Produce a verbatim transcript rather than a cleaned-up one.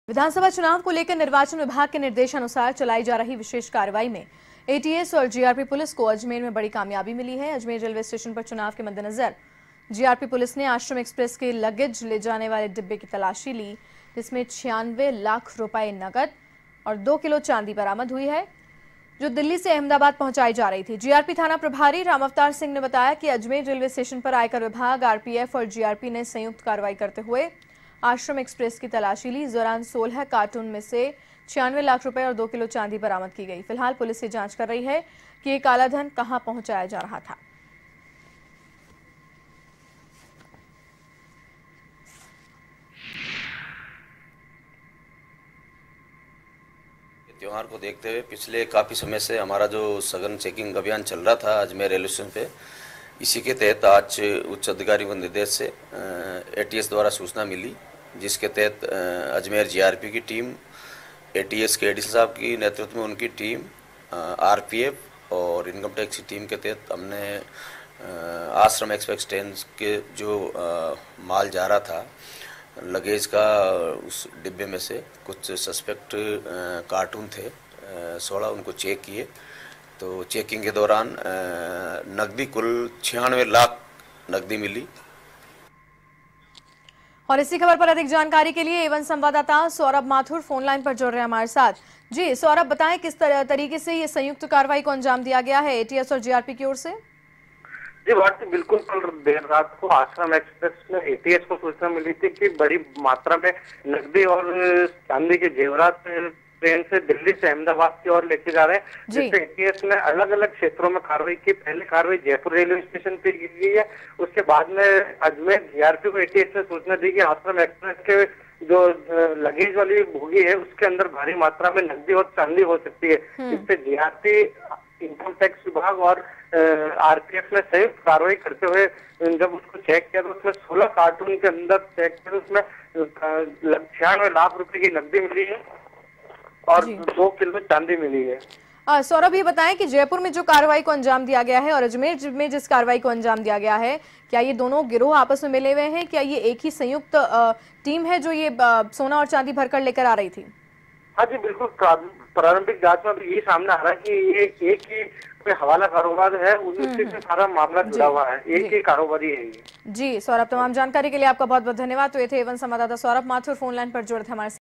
विधानसभा चुनाव को लेकर निर्वाचन विभाग के निर्देशानुसार चलाई जा रही विशेष कार्रवाई में एटीएस और जीआरपी पुलिस को अजमेर में बड़ी कामयाबी मिली है। अजमेर रेलवे स्टेशन पर चुनाव के मद्देनजर जीआरपी पुलिस ने आश्रम एक्सप्रेस के लगेज ले जाने वाले डिब्बे की तलाशी ली, जिसमें छियानवे लाख रुपए नकद और दो किलो चांदी बरामद हुई है, जो दिल्ली से अहमदाबाद पहुंचाई जा रही थी। जीआरपी थाना प्रभारी राम अवतार सिंह ने बताया कि अजमेर रेलवे स्टेशन पर आयकर विभाग, आरपीएफ और जीआरपी ने संयुक्त कार्रवाई करते हुए आश्रम एक्सप्रेस की तलाशी ली। इस दौरान सोलह कार्टून में से छियानवे लाख रुपए और दो किलो चांदी बरामद की गई। फिलहाल पुलिस ये जांच कर रही है कि ये काला धन कहां पहुंचाया जा रहा था। त्योहार को देखते हुए पिछले काफ़ी समय से हमारा जो सघन चेकिंग अभियान चल रहा था अजमेर रेलवे स्टेशन पे, इसी के तहत आज उच्च अधिकारी के निर्देश से एटीएस द्वारा सूचना मिली, जिसके तहत अजमेर जीआरपी की टीम, एटीएस के एडीसी साहब की नेतृत्व में उनकी टीम, आरपीएफ और इनकम टैक्स की टीम के तहत हमने आश्रम एक्सप्रेस ट्रेन के जो माल जा रहा था लगेज का, उस डिब्बे में से कुछ सस्पेक्ट कार्टून थे सोलह, उनको चेक किए तो चेकिंग के दौरान नकदी कुल छियानवे लाख नकदी मिली। और इसी खबर पर अधिक जानकारी के लिए एवन संवाददाता सौरभ माथुर फोन लाइन पर जुड़ रहे हैं हमारे साथ। जी सौरभ, बताएं किस तरीके से ये संयुक्त कार्रवाई को अंजाम दिया गया है एटीएस और जीआरपी की ओर से? जी भारती, बिल्कुल कल देर रात को आश्रम एक्सप्रेस में एटीएस को सूचना मिली थी कि बड़ी मात्रा में नकदी और चांदी के जेवरात ट्रेन से दिल्ली से अहमदाबाद की ओर लेके जा रहे हैं, जिससे एटीएस ने अलग अलग क्षेत्रों में कार्रवाई की। पहले कार्रवाई जयपुर रेलवे स्टेशन पे की गई है, उसके बाद में अजमेर जीआरपी को एटीएस ने सूचना दी कि आश्रम एक्सप्रेस के जो लगेज वाली बोगी है उसके अंदर भारी मात्रा में नकदी और चांदी हो सकती है। इससे जीआरपी, इनकम टैक्स विभाग और आरपीएफ ने संयुक्त कार्रवाई करते हुए जब उसको चेक किया तो उसमें सोलह कार्टून के अंदर चेक किया, उसमें छियानवे लाख रुपए की नकदी मिली है और दो किलो चांदी मिली है। सौरभ, ये बताएं कि जयपुर में जो कार्रवाई को अंजाम दिया गया है और अजमेर में जिस कार्रवाई को अंजाम दिया गया है, क्या ये दोनों गिरोह आपस में मिले हुए हैं? क्या ये एक ही संयुक्त टीम है जो ये सोना और चांदी भरकर लेकर आ रही थी? हाँ जी बिल्कुल, प्रारंभिक जांच में भी ये सामने आ रहा है कि ये एक ही कोई हवाला कारोबार है, उसी से सारा मामला जुड़ा हुआ है, एक ही कारोबारी है ये। जी सौरभ, तमाम जानकारी के लिए आपका बहुत बहुत धन्यवाद। तो ये थे एवन संवाददाता सौरभ माथुर फोन लाइन पर जुड़े थे हमारे